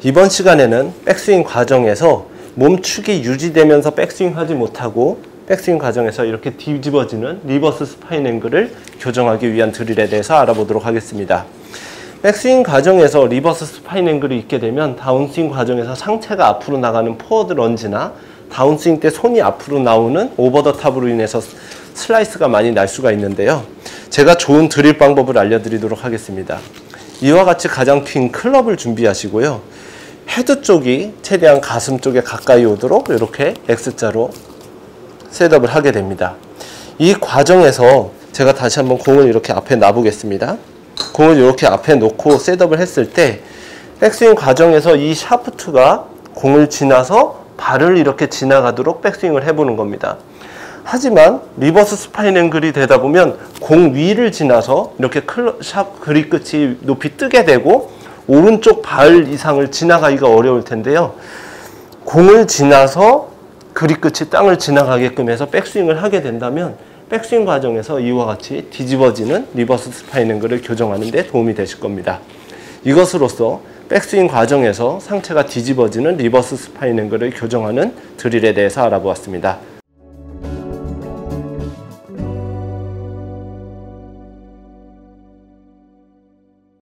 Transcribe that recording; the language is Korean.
이번 시간에는 백스윙 과정에서 몸축이 유지되면서 백스윙 하지 못하고 백스윙 과정에서 이렇게 뒤집어지는 리버스 스파인 앵글을 교정하기 위한 드릴에 대해서 알아보도록 하겠습니다. 백스윙 과정에서 리버스 스파인 앵글이 있게 되면 다운스윙 과정에서 상체가 앞으로 나가는 포워드 런지나 다운스윙 때 손이 앞으로 나오는 오버 더 탑으로 인해서 슬라이스가 많이 날 수가 있는데요. 제가 좋은 드릴 방법을 알려드리도록 하겠습니다. 이와 같이 가장 긴 클럽을 준비하시고요. 헤드 쪽이 최대한 가슴 쪽에 가까이 오도록 이렇게 X자로 셋업을 하게 됩니다. 이 과정에서 제가 다시 한번 공을 이렇게 앞에 놔보겠습니다. 공을 이렇게 앞에 놓고 셋업을 했을 때 백스윙 과정에서 이 샤프트가 공을 지나서 발을 이렇게 지나가도록 백스윙을 해보는 겁니다. 하지만 리버스 스파인 앵글이 되다 보면 공 위를 지나서 이렇게 샵 그립 끝이 높이 뜨게 되고 오른쪽 발 이상을 지나가기가 어려울 텐데요. 공을 지나서 그립 끝이 땅을 지나가게끔 해서 백스윙을 하게 된다면 백스윙 과정에서 이와 같이 뒤집어지는 리버스 스파인 앵글을 교정하는 데 도움이 되실 겁니다. 이것으로써 백스윙 과정에서 상체가 뒤집어지는 리버스 스파인 앵글을 교정하는 드릴에 대해서 알아보았습니다.